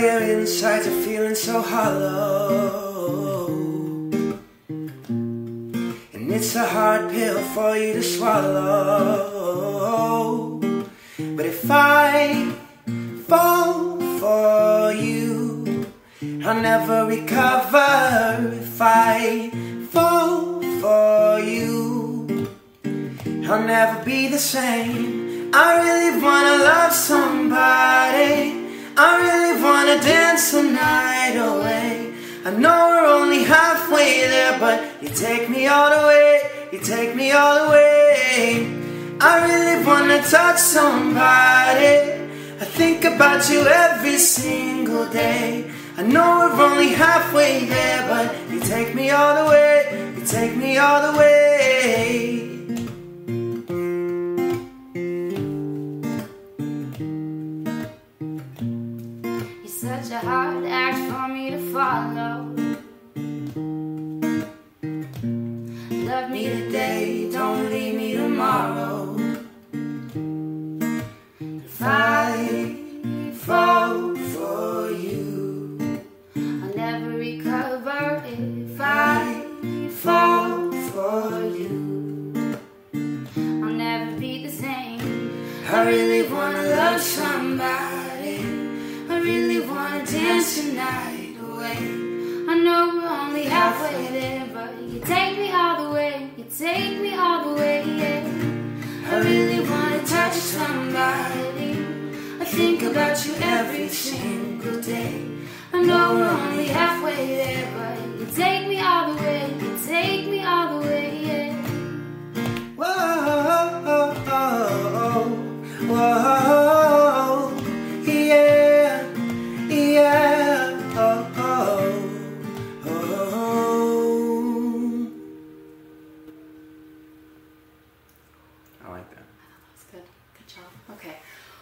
your insides are feeling so hollow, and it's a hard pill for you to swallow. But if I fall for you, I'll never recover. If I fall for you, I'll never be the same. I really wanna love somebody, I really wanna dance the night away. I know we're only halfway there, but you take me all the way, you take me all the way. I really wanna touch somebody, I think about you every single day. I know we're only halfway there, but you take me all the way, you take me all the way. Such a hard act for me to follow. Love me today, don't leave me tomorrow. If I fall for you, I'll never recover. If I fall for you, I'll never be the same. I really wanna love somebody, I really wanna dance the night away. I know we're only halfway there, but you take me all the way, you take me all the way, yeah. I really wanna touch somebody, I think about you every single day. I know we're only halfway there, but you take me all the way, you take me all the way, yeah. Whoa, whoa, yeah. Yeah, oh, oh, oh. I like that. That's good. Good job. Okay.